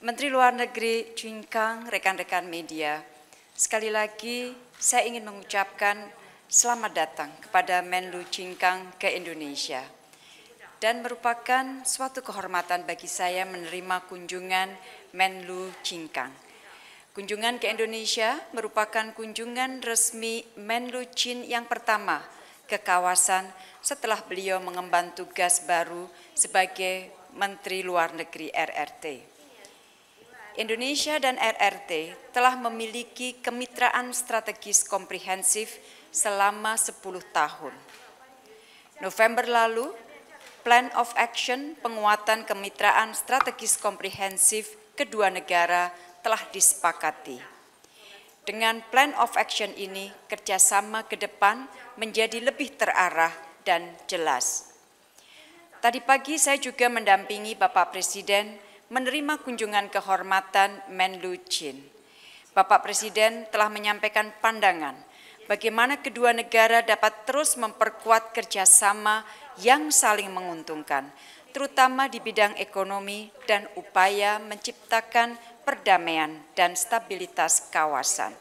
Menteri Luar Negeri Chin Kang, rekan-rekan media, sekali lagi saya ingin mengucapkan selamat datang kepada Menlu Chin Kang ke Indonesia. Dan merupakan suatu kehormatan bagi saya menerima kunjungan Menlu Chin Kang. Kunjungan ke Indonesia merupakan kunjungan resmi Menlu Chin yang pertama ke kawasan setelah beliau mengemban tugas baru sebagai Menteri Luar Negeri RRT. Indonesia dan RRT telah memiliki kemitraan strategis komprehensif selama 10 tahun. November lalu, Plan of Action penguatan kemitraan strategis komprehensif kedua negara telah disepakati. Dengan Plan of Action ini, kerjasama ke depan menjadi lebih terarah dan jelas. Tadi pagi saya juga mendampingi Bapak Presiden menerima kunjungan kehormatan Menlu Chin. Bapak Presiden telah menyampaikan pandangan bagaimana kedua negara dapat terus memperkuat kerjasama yang saling menguntungkan, terutama di bidang ekonomi dan upaya menciptakan perdamaian dan stabilitas kawasan.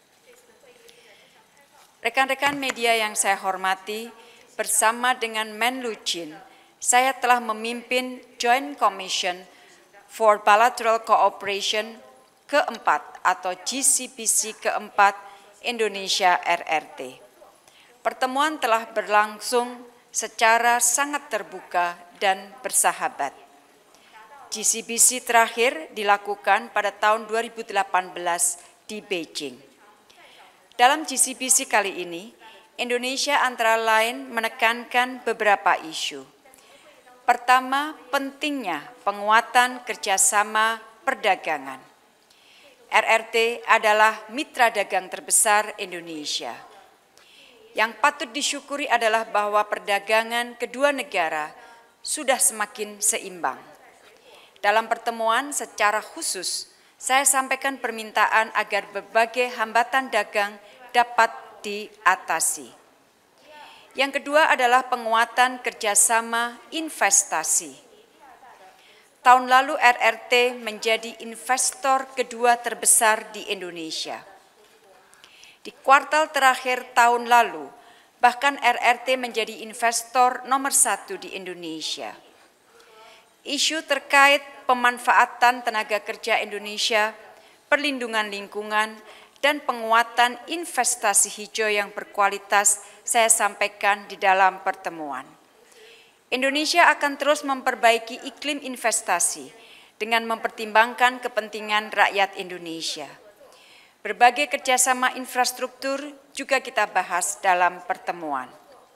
Rekan-rekan media yang saya hormati, bersama dengan Menlu Chin, saya telah memimpin Joint Commission for Bilateral Cooperation keempat atau GCBC keempat Indonesia RRT. Pertemuan telah berlangsung secara sangat terbuka dan bersahabat. GCBC terakhir dilakukan pada tahun 2018 di Beijing. Dalam GCBC kali ini, Indonesia antara lain menekankan beberapa isu. Pertama, pentingnya penguatan kerjasama perdagangan. RRT adalah mitra dagang terbesar Indonesia. Yang patut disyukuri adalah bahwa perdagangan kedua negara sudah semakin seimbang. Dalam pertemuan secara khusus, saya sampaikan permintaan agar berbagai hambatan dagang dapat diatasi. Yang kedua adalah penguatan kerjasama investasi. Tahun lalu RRT menjadi investor kedua terbesar di Indonesia. Di kuartal terakhir tahun lalu, bahkan RRT menjadi investor nomor 1 di Indonesia. Isu terkait pemanfaatan tenaga kerja Indonesia, perlindungan lingkungan, dan penguatan investasi hijau yang berkualitas saya sampaikan di dalam pertemuan. Indonesia akan terus memperbaiki iklim investasi dengan mempertimbangkan kepentingan rakyat Indonesia. Berbagai kerjasama infrastruktur juga kita bahas dalam pertemuan.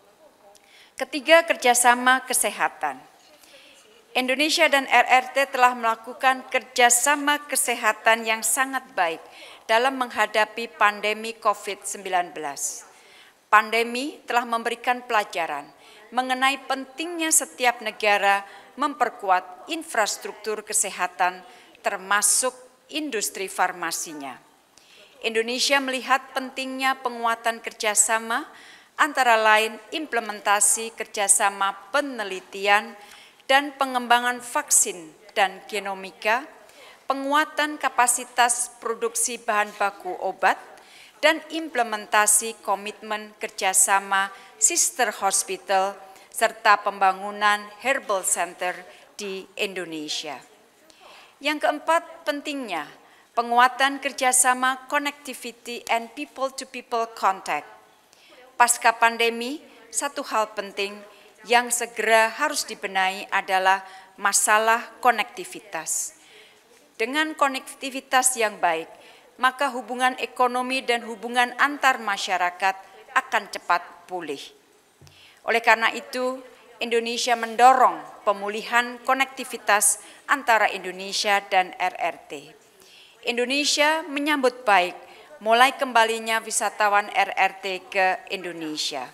Ketiga, kerjasama kesehatan. Indonesia dan RRT telah melakukan kerjasama kesehatan yang sangat baik dalam menghadapi pandemi COVID-19. Pandemi telah memberikan pelajaran mengenai pentingnya setiap negara memperkuat infrastruktur kesehatan termasuk industri farmasinya. Indonesia melihat pentingnya penguatan kerjasama antara lain implementasi kerjasama penelitian dan pengembangan vaksin dan genomika, penguatan kapasitas produksi bahan baku obat, dan implementasi komitmen kerjasama sister hospital serta pembangunan herbal center di Indonesia. Yang keempat, pentingnya penguatan kerjasama connectivity and people-to-people contact. Pasca pandemi, satu hal penting yang segera harus dibenahi adalah masalah konektivitas. Dengan konektivitas yang baik, maka hubungan ekonomi dan hubungan antar masyarakat akan cepat pulih. Oleh karena itu, Indonesia mendorong pemulihan konektivitas antara Indonesia dan RRT. Indonesia menyambut baik mulai kembalinya wisatawan RRT ke Indonesia.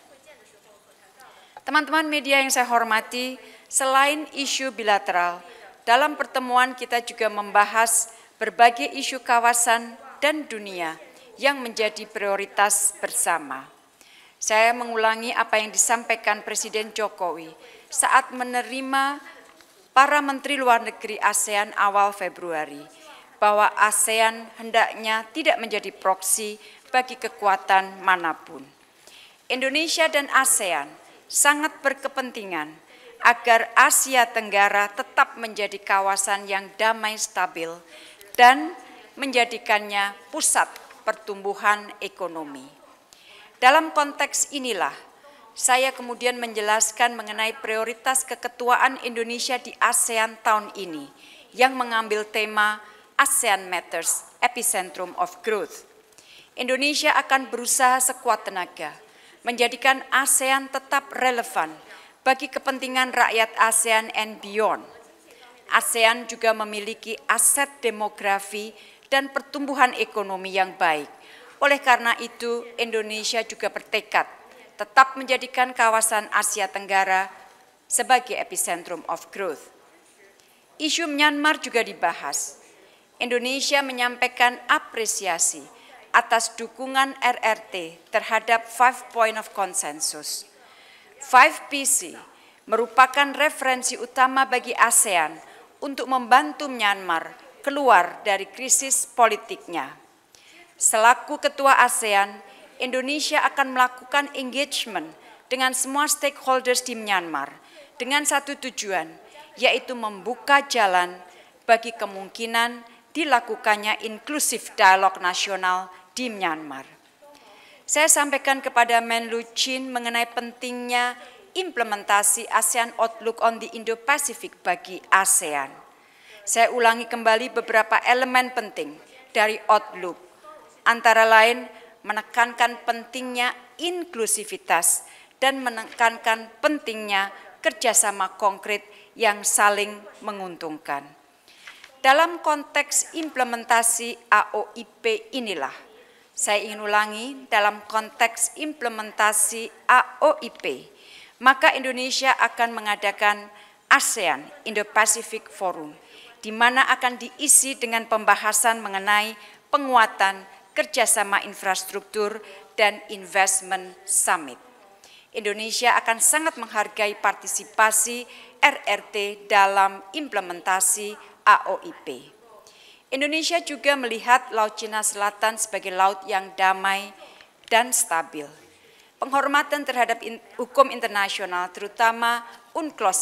Teman-teman media yang saya hormati, selain isu bilateral, dalam pertemuan kita juga membahas berbagai isu kawasan dan dunia yang menjadi prioritas bersama. Saya mengulangi apa yang disampaikan Presiden Jokowi saat menerima para Menteri Luar Negeri ASEAN awal Februari bahwa ASEAN hendaknya tidak menjadi proksi bagi kekuatan manapun. Indonesia dan ASEAN sangat berkepentingan agar Asia Tenggara tetap menjadi kawasan yang damai, stabil, dan menjadikannya pusat pertumbuhan ekonomi. Dalam konteks inilah, saya kemudian menjelaskan mengenai prioritas keketuaan Indonesia di ASEAN tahun ini yang mengambil tema ASEAN Matters, Epicentrum of Growth. Indonesia akan berusaha sekuat tenaga menjadikan ASEAN tetap relevan bagi kepentingan rakyat ASEAN and beyond. ASEAN juga memiliki aset demografi dan pertumbuhan ekonomi yang baik. Oleh karena itu, Indonesia juga bertekad tetap menjadikan kawasan Asia Tenggara sebagai epicentrum of growth. Isu Myanmar juga dibahas. Indonesia menyampaikan apresiasi atas dukungan RRT terhadap 5 Point of Consensus. 5PC merupakan referensi utama bagi ASEAN untuk membantu Myanmar keluar dari krisis politiknya. Selaku Ketua ASEAN, Indonesia akan melakukan engagement dengan semua stakeholders di Myanmar dengan satu tujuan, yaitu membuka jalan bagi kemungkinan dilakukannya inklusif dialog nasional di Myanmar. Saya sampaikan kepada Menlu Chin mengenai pentingnya implementasi ASEAN Outlook on the Indo-Pacific bagi ASEAN. Saya ulangi kembali beberapa elemen penting dari Outlook, antara lain menekankan pentingnya inklusivitas dan menekankan pentingnya kerjasama konkret yang saling menguntungkan. Dalam konteks implementasi AOIP inilah, saya ingin ulangi, dalam konteks implementasi AOIP, maka Indonesia akan mengadakan ASEAN Indo-Pacific Forum, di mana akan diisi dengan pembahasan mengenai penguatan kerjasama infrastruktur dan investment summit. Indonesia akan sangat menghargai partisipasi RRT dalam implementasi AOIP. Indonesia juga melihat Laut Cina Selatan sebagai laut yang damai dan stabil. Penghormatan terhadap hukum internasional, terutama UNCLOS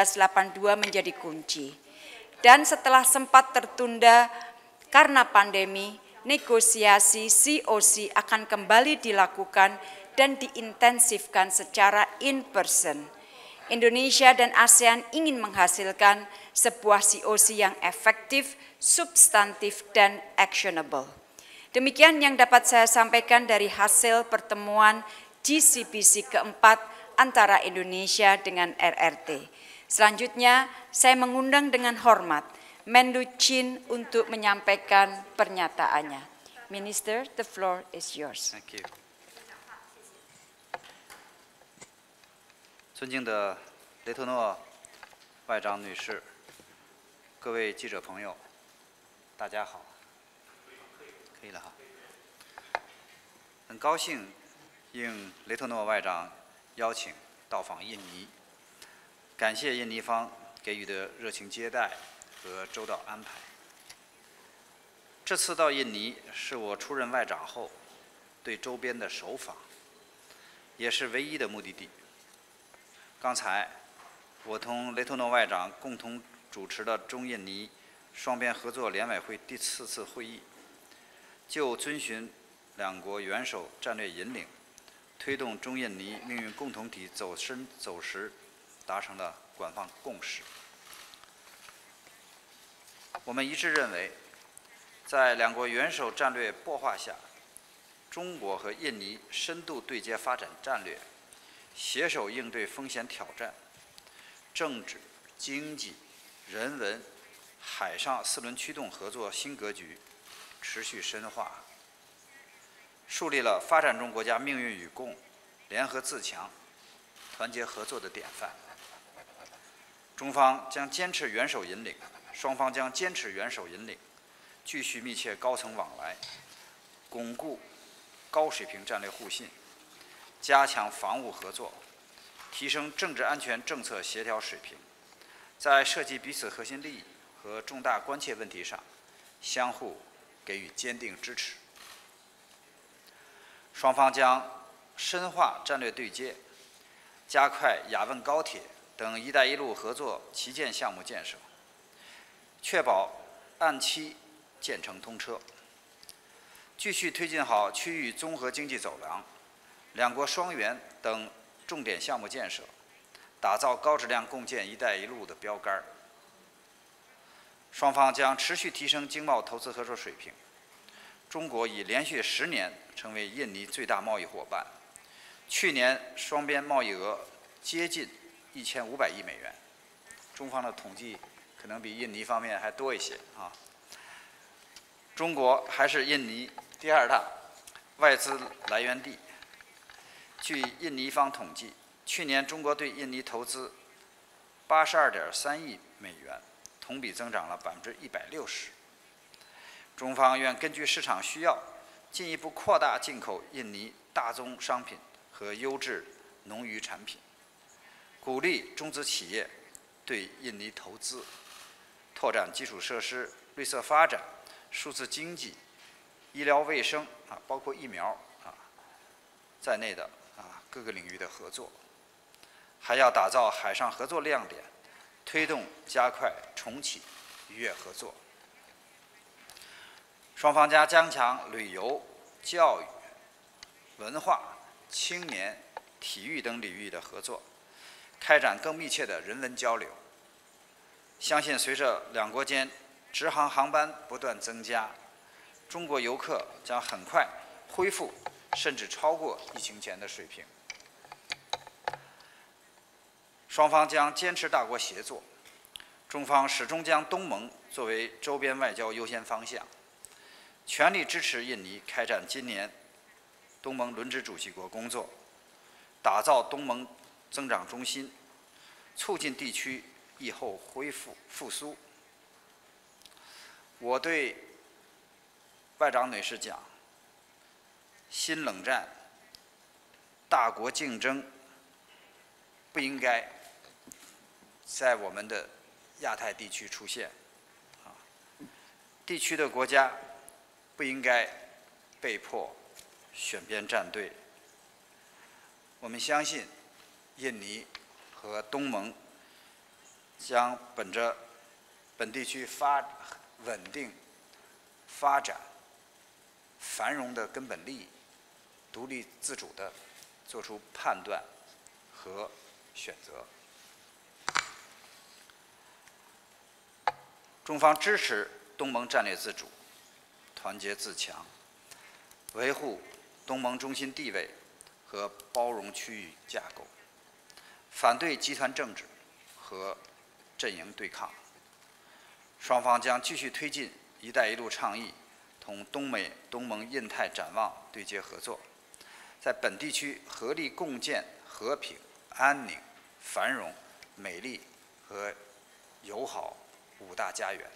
1982 menjadi kunci. Dan setelah sempat tertunda karena pandemi, negosiasi COC akan kembali dilakukan dan diintensifkan secara in-person. Indonesia dan ASEAN ingin menghasilkan sebuah COC yang efektif, substantif, dan actionable. Demikian yang dapat saya sampaikan dari hasil pertemuan GCPC keempat antara Indonesia dengan RRT. Selanjutnya, saya mengundang dengan hormat Menlu Chin untuk menyampaikan pernyataannya. Minister, the floor is yours. Thank you. 尊敬的雷托诺外长女士，各位记者朋友，大家好。可以了哈。很高兴应雷托诺外长邀请到访印尼，感谢印尼方给予的热情接待和周到安排。这次到印尼是我出任外长后对周边的首访，也是唯一的目的地。刚才我同雷托诺外长共同主持了中印尼双边合作联委会第4次会议，就遵循两国元首战略引领，推动中印尼命运共同体走深走实，达成了广泛共识。我们一致认为，在两国元首战略擘画下，中国和印尼深度对接发展战略，携手应对风险挑战，政治、经济、人文、海上4轮驱动合作新格局持续深化，树立了发展中国家命运与共、联合自强、团结合作的典范。中方将坚持元首引领，双方将坚持元首引领，继续密切高层往来，巩固高水平战略互信，加强防务合作，提升政治安全政策协调水平， 在涉及彼此核心利益和重大关切问题上，相互给予坚定支持。双方将深化战略对接，加快雅汶高铁等“一带一路”合作旗舰项目建设，确保按期建成通车。继续推进好区域综合经济走廊、两国双园等重点项目建设，打造高质量共建“一带一路”的标杆。双方将持续提升经贸投资合作水平。中国已连续10年成为印尼最大贸易伙伴，去年双边贸易额接近1500亿美元，中方的统计可能比印尼方面还多一些啊。中国还是印尼第2大外资来源地。据印尼方统计，去年中国对印尼投资82.3亿美元，同比增长了160%。中方愿根据市场需要，进一步扩大进口印尼大宗商品和优质农渔产品，鼓励中资企业对印尼投资，拓展基础设施、绿色发展、数字经济、医疗卫生包括疫苗在内的各个领域的合作，还要打造海上合作亮点，推动加快重启渔业合作。双方将加强旅游、教育、文化、青年、体育等领域的合作，开展更密切的人文交流。相信随着两国间直航航班不断增加，中国游客将很快恢复甚至超过疫情前的水平。双方将坚持大国协作，中方始终将东盟作为周边外交优先方向，全力支持印尼开展今年东盟轮值主席国工作，打造东盟增长中心，促进地区疫后复苏。我对外长女士讲，新冷战、大国竞争不应该在我们的亚太地区出现，地区的国家不应该被迫选边站队。我们相信，印尼和东盟将本着本地区稳定、发展、繁荣的根本利益，独立自主地做出判断和选择。中方支持东盟战略自主，团结自强，维护东盟中心地位和包容区域架构，反对集团政治和阵营对抗。双方将继续推进“一带一路”倡议同东盟印太展望对接合作，在本地区合力共建和平、安宁、繁荣、美丽和友好5大家园。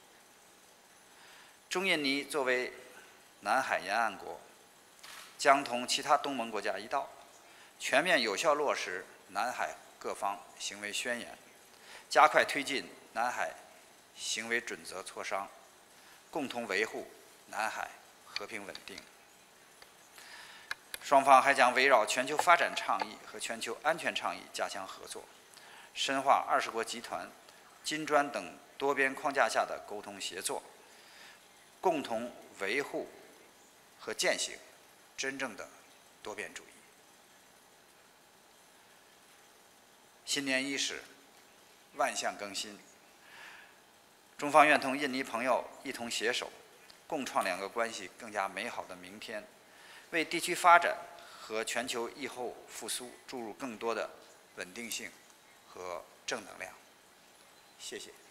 中印尼作为南海沿岸国，将同其他东盟国家一道，全面有效落实南海各方行为宣言，加快推进南海行为准则磋商，共同维护南海和平稳定。双方还将围绕全球发展倡议和全球安全倡议加强合作，深化20国集团、金砖等多边框架下的沟通协作，共同维护和践行真正的多边主义。新年伊始，万象更新。中方愿同印尼朋友一同携手，共创两个关系更加美好的明天，为地区发展和全球疫后复苏注入更多的稳定性和正能量。谢谢。